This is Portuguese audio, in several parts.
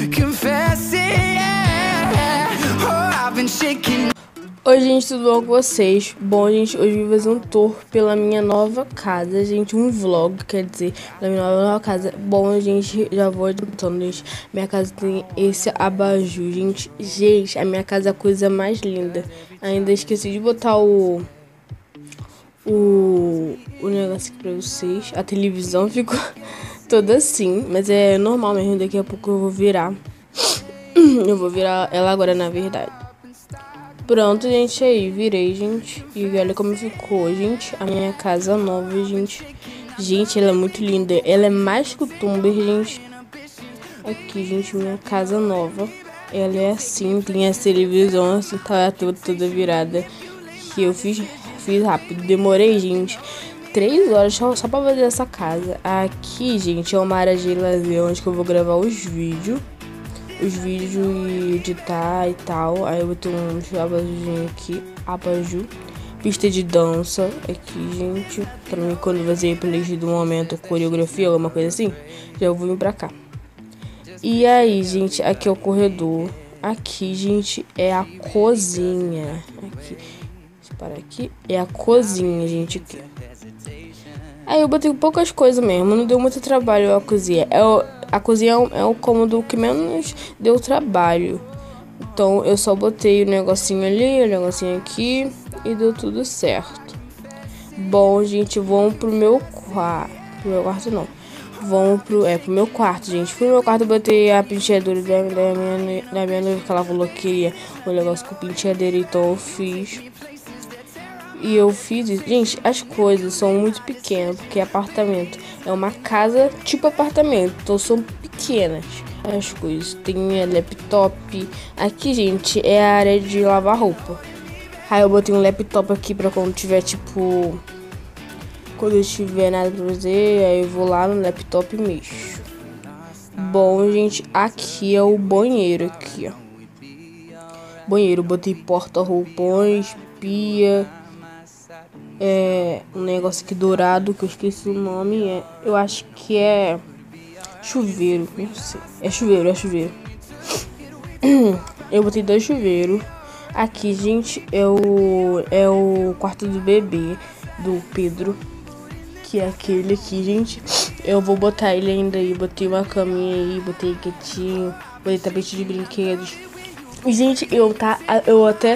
confess it, yeah. Oh, I've been shaking. Oi gente, tudo bom com vocês? Bom gente, hoje eu vou fazer um tour pela minha nova casa, gente, um vlog, quer dizer, da minha nova casa. Bom gente, já vou adiantando, gente, minha casa tem esse abajur, gente, a minha casa é a coisa mais linda. Ainda esqueci de botar o negócio aqui pra vocês, a televisão ficou toda assim, mas é normal mesmo, daqui a pouco eu vou virar ela agora, na verdade. Pronto, gente, aí, virei, gente. E olha como ficou, gente. A minha casa nova, gente. Gente, ela é muito linda. Ela é mais que o Tumblr, gente. Aqui, gente, minha casa nova. Ela é assim, tem a televisão assim, tá toda virada. Que eu fiz rápido. Demorei, gente, 3 horas só pra fazer essa casa. Aqui, gente, é uma área de lazer onde que eu vou gravar os vídeos e editar e tal. Aí eu vou ter um abajurzinho aqui, abajur, pista de dança aqui, gente, pra mim quando fazer playlist do momento, coreografia, alguma coisa assim, já vou vir pra cá. E aí, gente, aqui é o corredor. Aqui, gente, é a cozinha. Aqui, deixa eu parar aqui, é a cozinha, gente, aqui. Aí eu botei poucas coisas mesmo, não deu muito trabalho a cozinha. A cozinha é o cômodo que menos deu trabalho. Então eu só botei o negocinho ali, o negocinho aqui e deu tudo certo. Bom, gente, vamos pro meu quarto. Pro meu quarto não. Vamos pro meu quarto, gente. Pro meu quarto eu botei a penteadora da minha noiva, que ela falou que queria um negócio com penteadeira, então eu fiz. E eu fiz isso. Gente, as coisas são muito pequenas, porque apartamento é uma casa tipo apartamento, então são pequenas as coisas. Tem laptop. Aqui, gente, é a área de lavar roupa. Aí eu botei um laptop aqui pra quando tiver, tipo, quando eu tiver nada pra fazer, aí eu vou lá no laptop e mexo. Bom, gente, aqui é o banheiro, aqui, ó. Banheiro, botei porta-roupões, pia. Um negócio aqui dourado que eu esqueci o nome. Eu acho que é chuveiro, não sei. É chuveiro. Eu botei 2 chuveiros. Aqui, gente, é o quarto do bebê do Pedro, que é aquele aqui, gente. Eu vou botar ele ainda aí. Botei uma caminha aí, botei quietinho, botei tapete de brinquedos. E, gente, eu até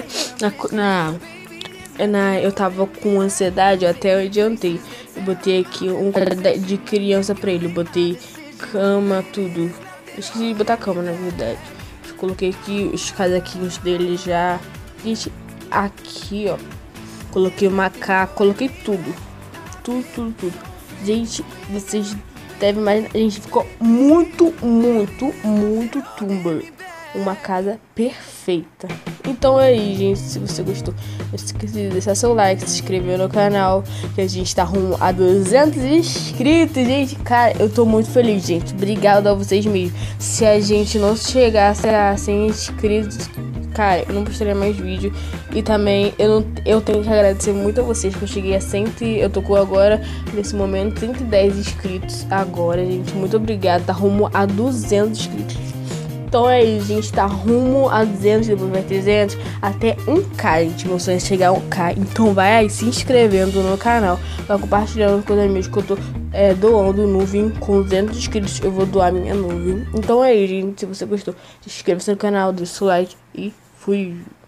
eu tava com ansiedade, eu até adiantei. Eu botei aqui um quadro de criança pra ele. Eu botei cama, tudo. Eu esqueci de botar cama, na verdade. Eu coloquei aqui os casaquinhos dele já. Gente, aqui, ó, coloquei macaco, coloquei tudo. Tudo. Gente, vocês devem imaginar. A gente ficou muito Tumblr. Uma casa perfeita. Então é aí, gente, se você gostou, não esqueça de deixar seu like, se inscrever no canal, que a gente tá rumo a 200 inscritos, gente. Cara, eu tô muito feliz, gente. Obrigado a vocês mesmo. Se a gente não chegasse a 100 inscritos, cara, eu não postaria mais vídeo. E também eu tenho que agradecer muito a vocês, que eu cheguei a 100, eu tô com agora, nesse momento, 110 inscritos agora, gente. Muito obrigado, tá rumo a 200 inscritos. Então é isso, gente, tá rumo a 200, depois vai 300, até 1k, gente. Meu sonho é chegar a 1k. Então vai aí se inscrevendo no canal, vai compartilhando com os amigos que eu tô doando nuvem. Com 200 inscritos eu vou doar minha nuvem. Então é isso, gente, se você gostou, se inscreva no canal, deixa o like e fui.